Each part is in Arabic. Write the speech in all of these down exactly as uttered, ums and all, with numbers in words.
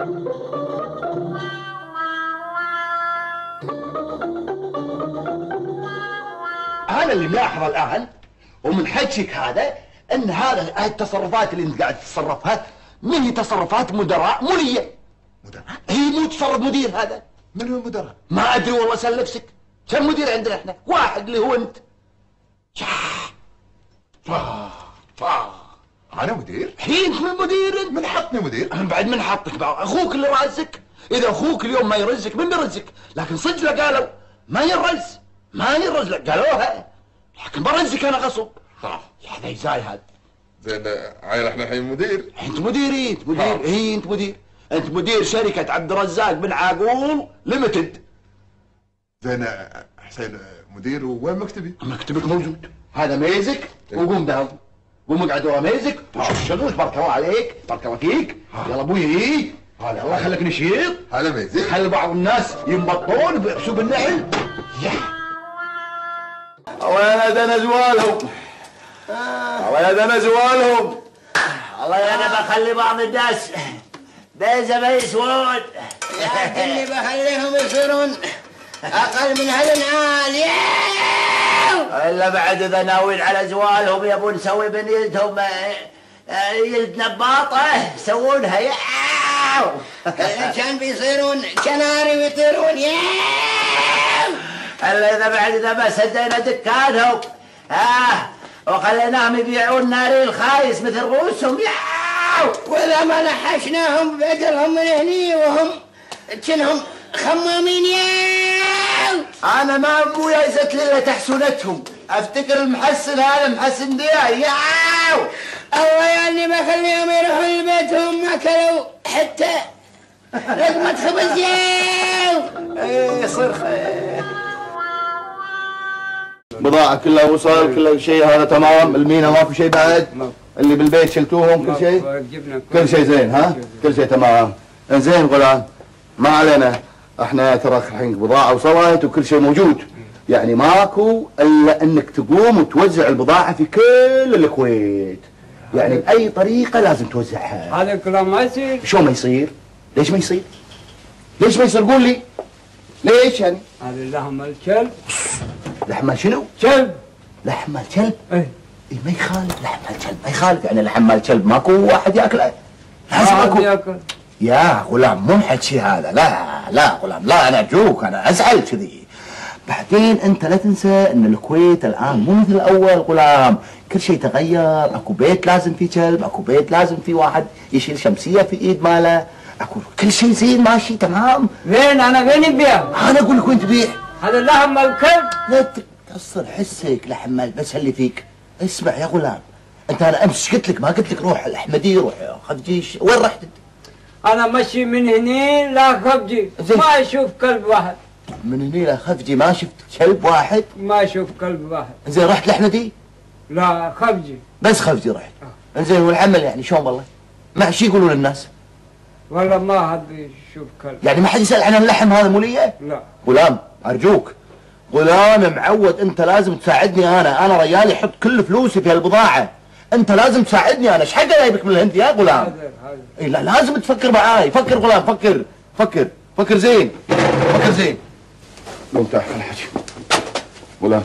انا اللي ملاحظ الان ومن حكيك هذا ان هذا هاي التصرفات اللي انت قاعد تتصرفها ما هي تصرفات مدراء موليه. مدراء؟ هي مو تصرف مدير هذا. من هو المدراء؟ ما ادري والله، سال نفسك. كم مدير عندنا احنا؟ واحد اللي هو انت. فا فا انا مدير؟ هي انت من مدير انت. من حطني مدير؟ بعد من حطك بعد. اخوك اللي رازك. اذا اخوك اليوم ما يرزك من بيرزك؟ لكن صدق له قالوا ما يرز ما يرز لك قالوها، لكن برزك انا غصب. صح. هذا يزاي هذا. زين عيل احنا الحين مدير؟ انت مدير انت مدير. هي انت مدير. انت مدير شركة عبد الرزاق بن عاقول ليمتد. زين حسين مدير وين مكتبي؟ مكتبك موجود. هذا ميزك وقوم داوم. قوم اقعد ورا ميزك وشوف شغلك. بارك الله عليك بارك الله فيك. يلا ابوي هي الله يخليك نشيط. هذا ميزك. خلي بعض الناس ينبطون بحسوب النعل. يا ولد انا زوالهم. ولد انا زوالهم. والله انا بخلي بعض الناس بيزه ما يسوون. يا اللي بخليهم يصيرون اقل من هالنعال. الا بعد اذا ناويين على زوالهم يبون نسوي بنيتهم يلد نباطه يسوونها. يا كان بيصيرون كناري ويطيرون. يا الا اذا بعد اذا ما سدينا دكانهم ها وخليناهم يبيعون ناري الخايس مثل رؤوسهم. يا واذا ما نحشناهم بدلهم من هني وهم كنهم خمامين. يا انا ما ابويا زت لي تحسنتهم. افتكر المحسن هذا محسن دياي. يا الله يا اللي ما خليهم يروحوا لبيتهم ما كلوا حتى لقمة خبز. يا ايه صرخ. بضاعة كلها وصل كل شيء هذا تمام. المينا ما في شيء بعد. اللي بالبيت شلتوهم كل شيء. كل شيء زين ها. كل شيء تمام. زين غلام ما علينا. احنا ترى الحين بضاعة وصلت وكل شيء موجود. يعني ماكو الا انك تقوم وتوزع البضاعة في كل الكويت. يعني بأي طريقة لازم توزعها. هذا الكلام ما يصير. شو ما يصير؟ ليش ما يصير؟ ليش ما يصير؟ قول لي. ليش يعني؟ هذا لحم الكلب. لحم شنو؟ كلب. لحم الكلب؟ ايه اي ما يخالف لحم الكلب ما يخالف. يعني لحم الكلب ماكو واحد ياكله. لازم ما اكو. ياكل. يا غلام مو حكي هذا. لا لا غلام لا انا ارجوك انا ازعل كذي. بعدين انت لا تنسى ان الكويت الان مو مثل الاول غلام. كل شيء تغير. اكو بيت لازم فيه كلب. اكو بيت لازم فيه واحد يشيل شمسيه في ايد ماله. اكو كل شيء زين ماشي تمام. وين انا وين تبيع؟ انا اقول لك وين تبيع. هذا لحم الكلب. لا تكسر حسك لحم بس اللي فيك. اسمع يا غلام انت انا امس قلت لك ما قلت لك روح الاحمدي روح خفجي. وين رحت انت؟ انا مشي من هني لا خفجي ما اشوف كلب واحد. من هني لا خفجي ما شفت كلب واحد؟ ما اشوف كلب واحد. زين رحت الاحمدي؟ لا خفجي بس خفجي رحت. آه. زين والعمل يعني شلون والله؟ ما شو يقولون الناس؟ والله ما حد يشوف كلب. يعني ما حد يسال عن اللحم هذا مو ليه؟ لا غلام ارجوك غلام معود انت لازم تساعدني. انا انا ريالي احط كل فلوسي في هالبضاعه. انت لازم تساعدني. انا ايش حق جايبك من الهند يا غلام؟ حاضر حاضر. اي لا لازم تفكر معاي. فكر غلام فكر فكر فكر زين فكر زين. قوم تعال خل حكي. غلام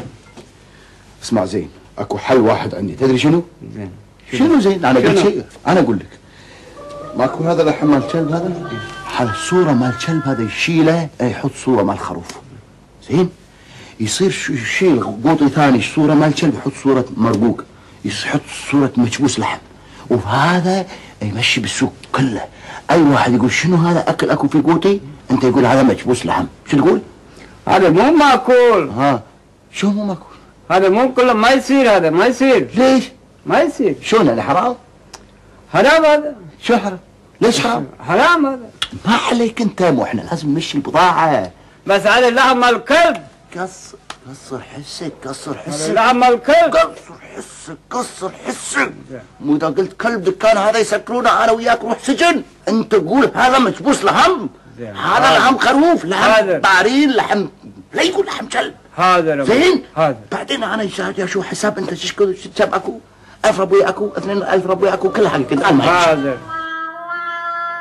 اسمع زين اكو حل واحد عندي تدري شنو؟ زين شنو زين؟ انا قلت شيء انا اقول لك ماكو هذا لحم مال الكلب هذا حال الصوره مال الكلب هذا يشيله يحط صوره مال الخروف. زين يصير يشيل قوطي ثاني صوره مال الكلب يحط صوره مرقوق يحط صوره مكبوس لحم. وهذا يمشي بالسوق كله. اي واحد يقول شنو هذا اكل اكو في قوطي انت يقول هذا مكبوس لحم. شو تقول؟ هذا مو ماكول. ها شو مو ماكول؟ هذا مو كله ما يصير. هذا ما يصير. ليش؟ ما يصير. شلون يعني حرام؟ حرام هذا. شو حرام؟ ليش حرام؟ حرام هذا. ما عليك انت مو احنا لازم نمشي البضاعه. بس هذا لحم الكلب. قصر قصر حسك قصر حسك. هذا لحم الكلب. قصر حسك قصر حسك. مو اذا قلت كلب دكان هذا يسكرونا انا وياك نروح سجن. انت تقول هذا مكبوس لحم. هذا لحم خروف لحم طارين لحم لا يقول لحم كلب. هذا زين هذا. بعدين انا يا شو حساب انت تشكل حساب اكو ألف ربوي اكو اثنين ألف ربوي اكو كل حاجه كنت انا ما هذا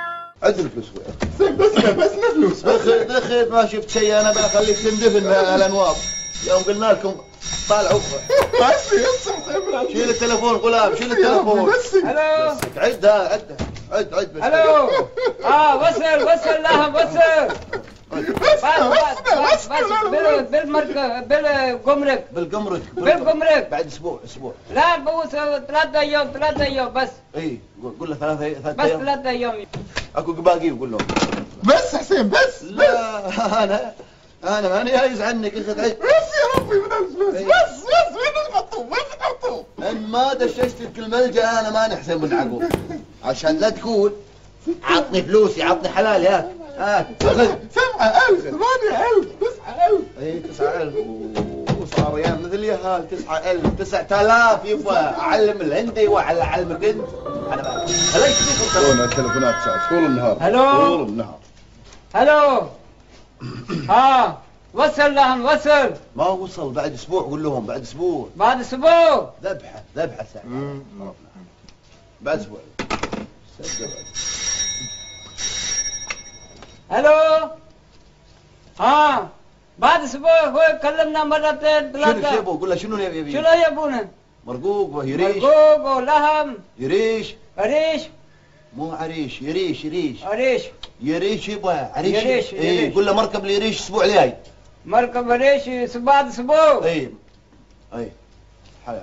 عد الفلوس زين بس بس فلوس دخل دخل ما شفت شيء انا بخليك تندفن الانوار يوم قلنا لكم طالعوا بس يا شيل التليفون غلام شيل التليفون الو عد عد عد عد بس الو اه وصل وصل لها وصل بس بس بس بال بالمركب بالجمرك بالجمرك بالجمرك بعد اسبوع اسبوع لا بوس ثلاثة ايام ثلاثة ايام بس اي قول له ثلاثة ثلاثة بس ايام ثلاثة ايام اكو باقي وقول لهم بس حسين بس لا انا انا ماني عايز عنك اخذ عيش بس يا ربي من الفلوس بس بس وين المطلوب وين المطلوب ان ما دششت في الملجأ انا ماني حسين بن يعقوب عشان لا تقول عطني فلوسي عطني حلالي هات هات خذ سبعة ألف ثمانية ألف تسعة ألف اي تسعة ألف وصار ريال مثل يهال تسعة ألف تسعة آلاف يبا اعلم الهندي ولا اعلمك انت انا ما خليك فيكم شلون التليفونات ساعة طول النهار الو طول النهار الو ها وصل لهم وصل ما وصل بعد اسبوع قول لهم بعد اسبوع بعد اسبوع ذبحه ذبحه ساعة بعد اسبوع الو ها بعد اسبوع هو كلمنا مرتين شنو شو ثلاثة يبغى قول له شنو يبي شنو يبونه؟ مرقوق ويريش مرقوق ولحم يريش ريش مو عريش يريش يريش ريش يريش يبغى عريش يريش، اي يريش. قول له مركب لي يريش الاسبوع الجاي مركب ريش بعد اسبوع اي اي حياك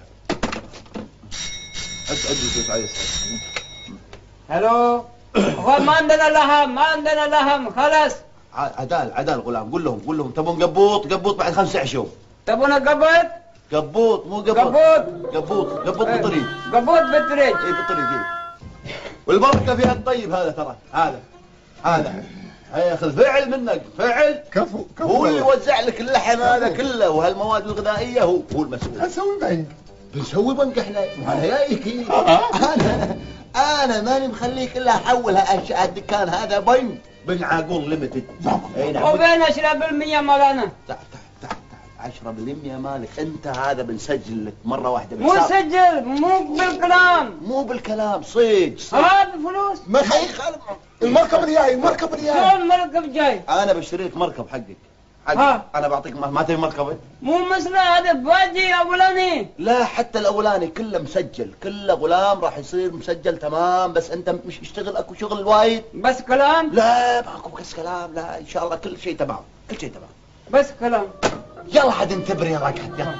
عد عد الفلوس على يسار الو هو ما عندنا لحم ما عندنا لحم خلاص عدال عدال غلام قول لهم قول لهم تبون قبوط قبوط بعد خمسة عشر تبونا قبض قبوط مو قبوط قبوط قبوط قبوط بالطريق قبض بالطريق اي بالطريق اي والبركه فيها الطيب هذا ترى هذا هذا هياخذ فعل منك فعل كفو كفو هو اللي يوزع لك اللحم هذا كله وهالمواد الغذائيه هو هو المسؤول اسوي بنك بنسوي بنك احنا وانا جايك انا انا ماني مخليك الا احولها انشا الدكان هذا بنك بن عاقول ليمتد اي نعم وبين عشرة بالمية مولانا تعال تعال تعال عشرة بالمية مالك انت هذا بنسجل لك مره واحده مو بالشهر. سجل مو بالكلام مو بالكلام صيد صيد هذا فلوس ما يخالف المركب الجاي المركب الجاي شلون مركب جاي انا بشتري لك مركب حقك حقك ها. انا بعطيك ما, ما تبي مركبه مو مثل هذا باجي اولاني لا حتى الاولاني كله مسجل كله غلام راح يصير مسجل تمام بس انت مش اشتغل اكو شغل وايد بس كلام لا ماكو بس كلام لا ان شاء الله كل شيء تمام كل شيء تمام بس كلام يلا حد انتبر يا راجل يلا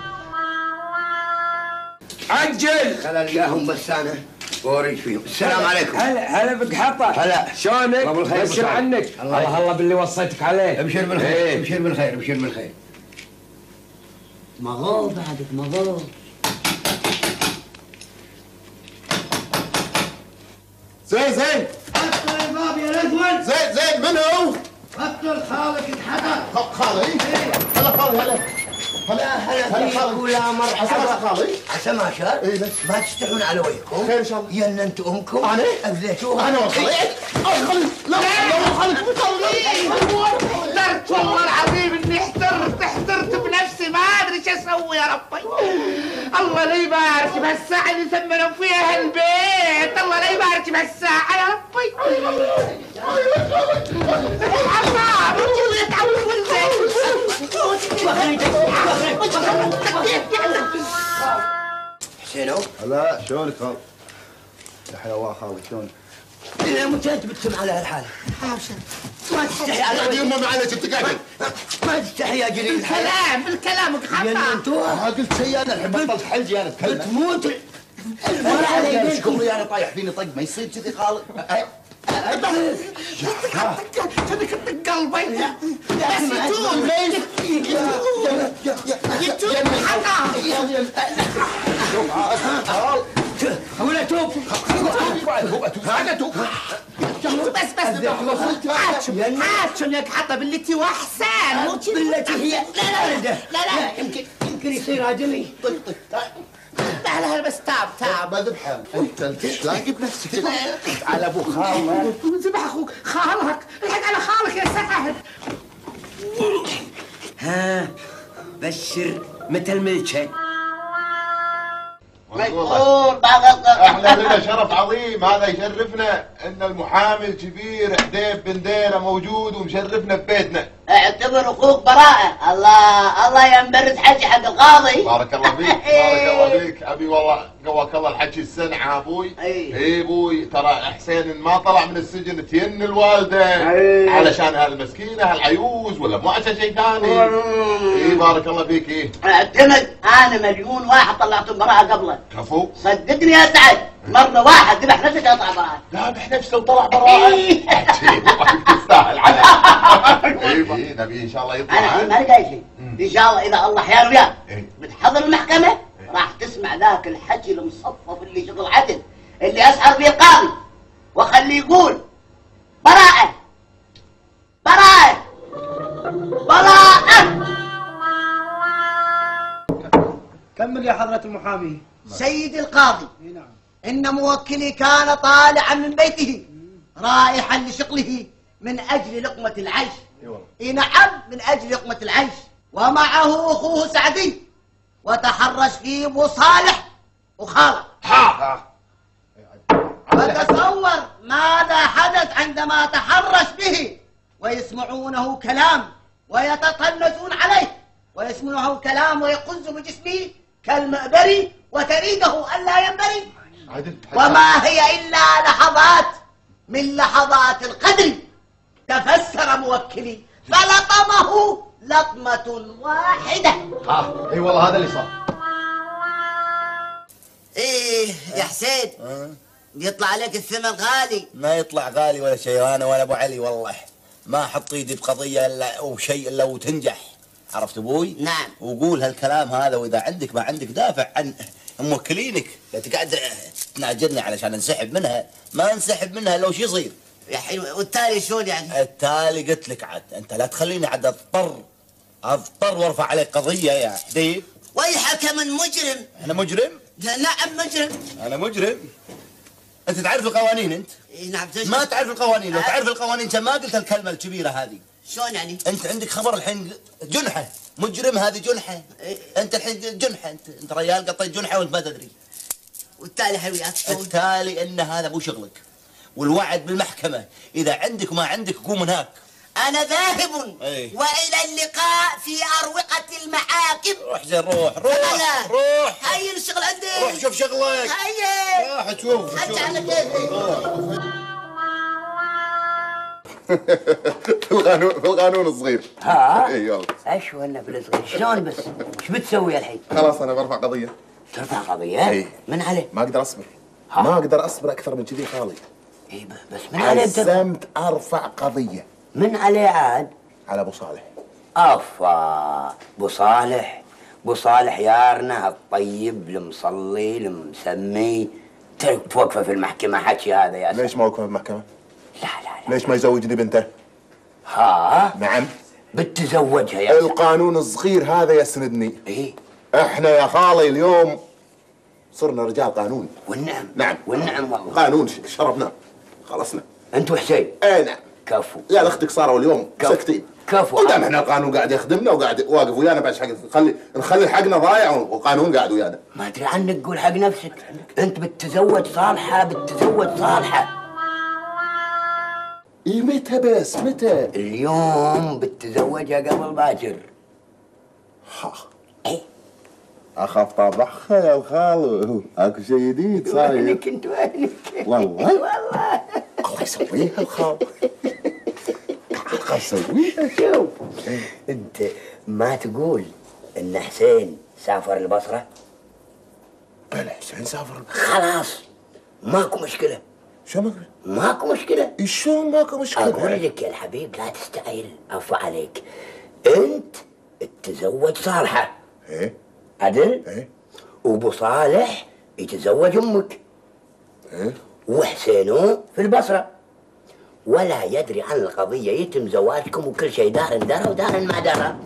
عجل خل القاهم بس انا بوريك فيهم. السلام عليكم. هلا هلا بك حطه. هلا. شلونك؟ الله بالخير. بشر عنك. الله الله باللي وصيتك عليه. ابشر بالخير. ايه. ابشر بالخير ابشر بالخير. مغول بعدك مغول. زين زين فتح الباب يا رجل. زين زين من هو؟ فتح خالك اتحدى. خالي هلا خالي هلا هلا هلا فيك ولا مرحبا. خالي عسى ما شاء. اي بس ما تستحون على وجهكم. خير ان شاء الله. يا ان انتم امكم. انا؟ اذيتوها. انا وخالي خالي لا لا خالي قدرت والله العظيم اني احترت احترت بنفسي ما ادري ايش اسوي يا ربي. الله لا يبارك بهالساعه اللي ثمنوا فيها البيت. الله لا يبارك بهالساعه يا ربي. عصام وجهي يتعور والزين. حسينو. هلا شلونك خال؟ يا حيوان خالي شلونك؟ الى متى انت بتسمع على هالحاله؟ ما تستحي على قاعد يمه معلش انت قاعد ما تستحي يا جليل الحياه. كلام بالكلام جننتوها. ما قلت شيء انا الحين بطلت حلجي انا اتكلم بتموت. ولا علي شكري انا طايح فيني طق ما يصير كذي خالد خليك تطق قلبي. بس يتوب يتوب ولا توب. انا توب بس بس عاشم عاشم ياك حطب اللي واحسن مو بالتي هي لا لا لا لا يمكن يمكن يصير ادمي. طق طق لا لا بس تاب تاب. ما ذبحه انت تلاقي بنفسك على ابو خالك ذبح اخوك خالك. الحق على خالك يا سعد. ها بشر متى الملكه؟ احنا لنا شرف عظيم هذا يشرفنا ان المحامي الكبير حديب بن ديره موجود ومشرفنا ببيتنا. اعتبر اخوك براءة. الله الله ينبرد حكي حق القاضي. بارك الله فيك بارك الله فيك ابي والله قواك الله الحكي السنعه ابوي. اي اي ابوي ترى حسين ما طلع من السجن تين الوالده أي. علشان هالمسكينه هالعيوز ولا مو عشان شيء ثاني. اي بارك الله فيك. اي اعتمد انا مليون واحد طلعتهم براءة قبلك. كفو. صدقني يا سعد مرة واحد ذبح نفسه يطلع براءة. ذابح نفسه وطلع براءة. تستاهل على. اي نبي ان شاء الله يطلع. انا ما لقى شيء. ان شاء الله اذا الله حيال وياك إيه. بتحضر المحكمة راح تسمع ذاك الحكي المصفف اللي شغل عدل اللي اسحر فيه القاضي واخليه يقول براءة براءة براءة. كمل يا حضرة المحامي. سيدي القاضي اي نعم. إن موكلي كان طالعا من بيته رائحا لشغله من أجل لقمة العيش. إي نعم من أجل لقمة العيش، ومعه أخوه سعدي وتحرش فيه أبو صالح وخالة. وتصور ماذا حدث عندما تحرش به ويسمعونه كلام ويتطنزون عليه ويسمعونه كلام ويقز بجسمه كالمأبري وتريده ألا ينبري. وما هي إلا لحظات من لحظات القدر. تفسر موكلي فلطمه لطمة واحدة. ها اي والله هذا اللي صار. ايه يا حسين يطلع عليك الثمن غالي. ما يطلع غالي ولا شيء، انا ولا ابو علي والله ما احط ايدي بقضيه الا او شيء الا وتنجح. عرفت ابوي؟ نعم. وقول هالكلام هذا، واذا عندك ما عندك دافع عن موكلينك. لا تقعد تناجرني علشان انسحب منها، ما انسحب منها لو شي يصير. يا حلو والتالي شلون يعني؟ التالي قلت لك عاد انت لا تخليني عاد اضطر اضطر وارفع عليك قضيه يا حديب. ويحك من مجرم. انا مجرم؟ نعم مجرم. انا مجرم؟ انت تعرف القوانين انت؟ اي نعم. ما تعرف القوانين. لو تعرف القوانين انت ما قلت الكلمه الكبيره هذه. شلون يعني؟ انت عندك خبر الحين جنحه مجرم، هذه جنحه. إيه؟ انت الحين جنحه، انت انت ريال قطيت جنحه وانت ما تدري. والتالي حلويات شلون؟ التالي ان هذا مو شغلك، والوعد بالمحكمه اذا عندك وما عندك قوم هناك. انا ذاهب. إيه؟ والى اللقاء في اروقه المحاكم. روح زين روح روح روح هيا الشغل عندي. روح شوف شغلك. هيا روح تشوف حتى على كيفي. في القانون في القانون الصغير. ها؟ اي والله. ايش ولا في الصغير شلون بس؟ ايش بتسوي الحين؟ خلاص انا برفع قضيه. ترفع قضيه؟ إيه. من عليه؟ ما اقدر اصبر. ها؟ ما اقدر اصبر اكثر من كذي خالي. اي بس من عليه بترفع؟ عزمت ارفع قضيه. من عليه عاد؟ على ابو صالح. افا ابو صالح ابو صالح يارنا الطيب المصلي المسمي توقفه في المحكمه حكي هذا يا ليش ما اوقفه في المحكمه؟ لا لا لا. ليش ما يزوجني بنته؟ ها؟ نعم. بتزوجها يا القانون الصغير هذا يسندني. ايه؟ احنا يا خالي اليوم صرنا رجال قانون. والنعم. نعم والنعم والله. قانون شربناه خلصنا. انت وحسين؟ اي نعم. كفو. يا اختك صاروا اليوم كفو. ساكتين. كفو. ودام احنا القانون قاعد يخدمنا وقاعد واقف ويانا بعد حق نخلي نخلي حقنا ضايع والقانون قاعد ويانا. ما ادري عنك قول حق نفسك. انت بتتزوج صالحه بتتزوج صالحه. اي متى بس متى؟ اليوم بتتزوجها قبل باكر. ها. ايه؟ اخاف طابخها يا الخالو، اكو شيء جديد صاير. وينك انت وينك؟ والله؟ اي والله. الله يسويها الخالو. تعال سويها. شوف انت ما تقول ان حسين سافر البصره؟ بلا حسين سافر. خلاص ماكو مشكله. شو ماكو؟ ماكو مشكله. شلون ماكو مشكله؟ اقول لك يا الحبيب لا تستعجل. عفو عليك. انت تتزوج صالحه. ايه؟ عدل؟ ايه؟ وابو صالح يتزوج امك. ايه؟ وحسينو في البصره. ولا يدري عن القضيه، يتم زواجكم وكل شيء دار درى ودار ما درى.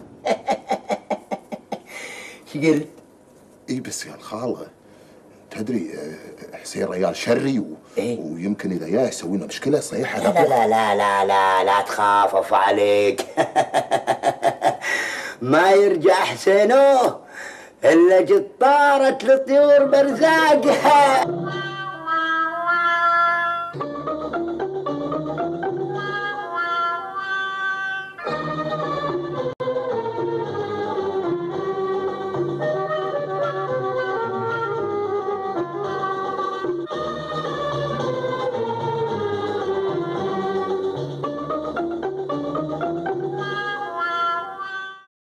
شو قلت؟ اي بس يا الخاله تدري حسين ريال شري و... إيه؟ ويمكن اذا جاء يسوي لنا مشكله صحيح. لا لا لا لا لا لا, لا تخاف عفو عليك. ما يرجع حسينو الا جت طارت للطيور برزاقها.